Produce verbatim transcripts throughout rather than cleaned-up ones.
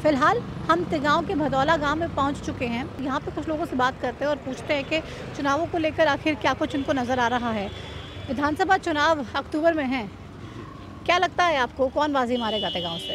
फिलहाल हम तिगांव के भदौला गांव में पहुंच चुके हैं। यहाँ पे कुछ लोगों से बात करते हैं और पूछते हैं कि चुनावों को लेकर आखिर क्या कुछ उनको नज़र आ रहा है। विधानसभा चुनाव अक्टूबर में हैं, क्या लगता है आपको कौन बाजी मारेगा तिगांव से?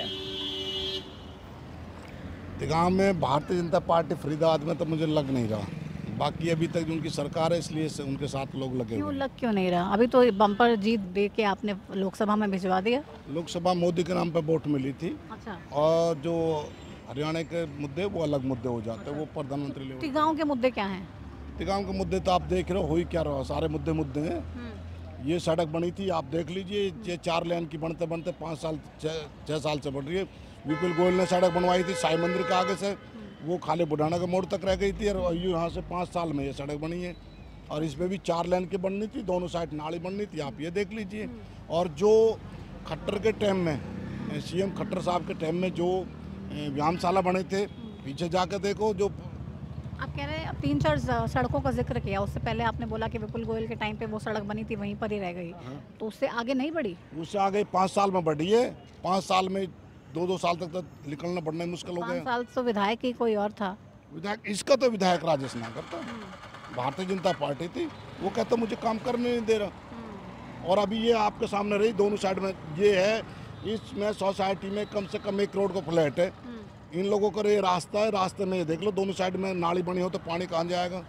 तिगांव में भारतीय जनता पार्टी फरीदाबाद में तो मुझे लग नहीं रहा, बाकी अभी तक उनकी सरकार है इसलिए से उनके साथ लोग लगे क्यों हुए हैं। लग क्यों नहीं रहा? अभी तो बम्पर जीत दे के आपने लोकसभा में भिजवा दिया। लोकसभा मोदी के नाम पर वोट मिली थी। अच्छा। और जो हरियाणा के मुद्दे वो अलग मुद्दे हो जाते हैं, वो प्रधानमंत्री लेवल। तिगांव के मुद्दे क्या हैं? तिगांव के मुद्दे तो आप देख रहे हो, हो ही क्या रहा, सारे मुद्दे मुद्दे हैं। ये सड़क बनी थी, आप देख लीजिए, ये चार लेन की बनते बनते पाँच साल छः साल से बन रही है। विपुल गोयल ने सड़क बनवाई थी साई मंदिर के आगे से, वो खाली बुढ़ाना के मोड़ तक रह गई थी, और यहाँ से पाँच साल में ये सड़क बनी है। और इसमें भी चार लेन की बननी थी, दोनों साइड नाली बननी थी, आप ये देख लीजिए। और जो खट्टर के टाइम में, सीएम खट्टर साहब के टाइम में जो व्यायामशाला बने थे, पीछे जाकर देखो। जो आप कह रहे हैं अब तीन चार सड़कों का जिक्र किया, उससे पहले आपने बोला कि विपुल गोयल के टाइम पे वो सड़क बनी थी वहीं पर ही रह गई, तो उससे आगे नहीं बढ़ी? उससे आगे पाँच साल में बढ़ी है। पाँच साल में दो दो साल तक तो निकलना बढ़ना मुश्किल हो गया। साल तो विधायक ही कोई और था। विधायक इसका तो विधायक राजेश नागर था, भारतीय जनता पार्टी थी। वो कहता मुझे काम करने नहीं दे रहा। और अभी ये आपके सामने रही, दोनों साइड में ये है, इसमें सोसाइटी में कम से कम एक करोड़ का फ्लैट है। इन लोगों का ये रास्ता है, रास्ते में ये देख लो, दोनों साइड में नाली बनी हो तो पानी कहाँ जाएगा?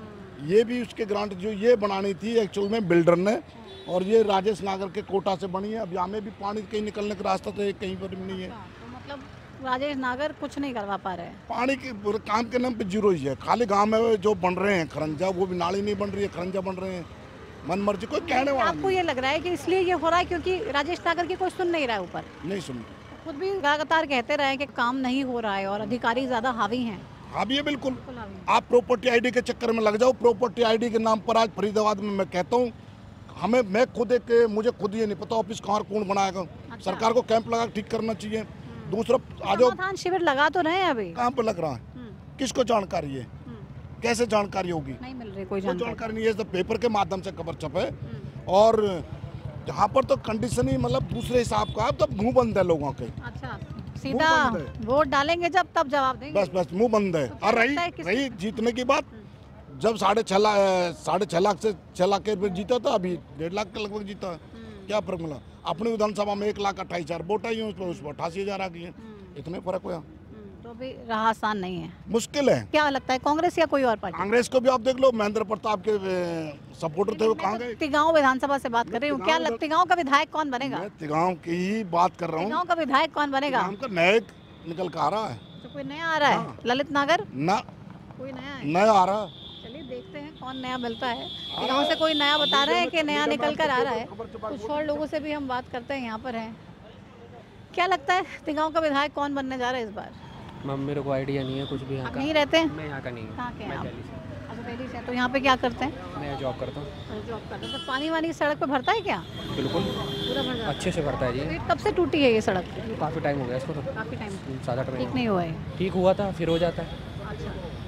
ये भी उसके ग्रांट जो ये बनानी थी एक्चुअल में बिल्डर ने, और ये राजेश नागर के कोटा से बनी है। अब यहाँ में भी पानी कहीं निकलने का रास्ता तो एक कहीं पर भी नहीं है। तो मतलब राजेश नागर कुछ नहीं करवा पा रहे हैं। पानी के काम के नाम पे जीरो ही है। खाली गांव में जो बन रहे हैं खरंजा, वो भी नाली नहीं बन रही है, खरंजा बन रहे हैं मन मर्जी, कोई कहने वाला। आपको ये लग रहा है कि इसलिए ये हो रहा है क्योंकि राजेश नागर की कोई सुन नहीं रहा है ऊपर? नहीं सुन, खुद भी लगातार कहते रहे कि काम नहीं हो रहा है और अधिकारी ज्यादा हावी हैं। हावी है बिल्कुल। आप प्रॉपर्टी आईडी के चक्कर में लग जाओ। प्रॉपर्टी आईडी के नाम पर आज फरीदाबाद में मैं कहता हूँ, हमें मैं खुद एक मुझे खुद ये नहीं पता ऑफिस कहाँ कौन बनाएगा। अच्छा। सरकार को कैंप लगा ठीक करना चाहिए। दूसरा आ जाओ, समाधान शिविर लगा तो रहे हैं अभी, कहाँ पे लग रहा है? किसको जानकारी है? कैसे जानकारी होगी? नहीं मिल रही कोई जानकारी नहीं है। तो पेपर के माध्यम से खबर छपे, और यहाँ पर तो कंडीशन ही मतलब दूसरे हिसाब का, अब तो मुंह बंद है लोगों के। अच्छा, सीधा वोट डालेंगे जब तब जवाब देंगे। बस बस मुंह बंद है। और रही रही जीतने की बात, जब साढ़े छह लाख साढ़े छह लाख से छह लाख के जीता था, अभी डेढ़ लाख के लगभग जीता है। क्या फर्क मिला? अपनी विधानसभा में एक लाख अट्ठाईस हजार वोट आई है, उस पर उस पर अट्ठासी हजार आ गई है। इतने फर्क हुआ तो अभी रहा आसान नहीं है, मुश्किल है। क्या लगता है कांग्रेस या कोई और पार्टी? कांग्रेस को भी आप देख लो, महेंद्र प्रताप के सपोर्टर थे, वो कहाँ गए? तिगांव विधानसभा से बात कर रही हूँ, क्या लगता है तिगांव का विधायक कौन बनेगा? मैं तिगांव की ही बात कर रहा हूँ। तिगांव का विधायक कौन बनेगा? तिगांव का नया निकल कर आ रहा है। तो कोई नया आ रहा है? हाँ। ललित नागर ना, कोई नया है? नया आ रहा है। चलिए देखते हैं कौन नया मिलता है। तिगांव से कोई नया बता रहे हैं कि नया निकल कर आ रहा है। कुछ और लोगों से भी हम बात करते हैं, यहाँ पर हैं। क्या लगता है तिगांव का विधायक कौन बनने जा रहा है इस बार? मैम मेरे को आइडिया नहीं है कुछ भी यहाँ का। नहीं रहते हैं? मैं यहाँ का नहीं हूँ। कहाँ के हैं आप? दिल्ली से। अच्छा दिल्ली से। तो यहाँ पे क्या करते हैं? मैं जॉब करता हूँ। जॉब करते हैं। तो पानी वानी सड़क पे भरता है क्या? बिल्कुल पूरा भर जाता है? अच्छे से भरता है जी। तो ये कब से टूटी है ये सड़क? काफ़ी टाइम हो गया इसको तो। काफ़ी टाइम ज़्यादा टाइम ठीक नहीं हुआ है? ठीक हुआ था फिर हो जाता है। अच्छा,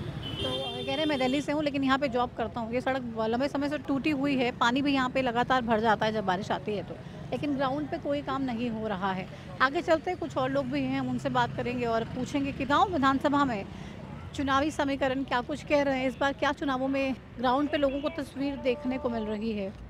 तो कह रहे मैं दिल्ली से हूँ लेकिन यहाँ पे जॉब करता हूँ। ये सड़क लंबे समय से टूटी हुई है, पानी भी यहाँ पे लगातार भर जाता है जब बारिश आती है तो, लेकिन ग्राउंड पे कोई काम नहीं हो रहा है। आगे चलते कुछ और लोग भी हैं, हम उनसे बात करेंगे और पूछेंगे कि गाँव विधानसभा में चुनावी समीकरण क्या कुछ कह रहे हैं, इस बार क्या चुनावों में ग्राउंड पे लोगों को तस्वीर देखने को मिल रही है।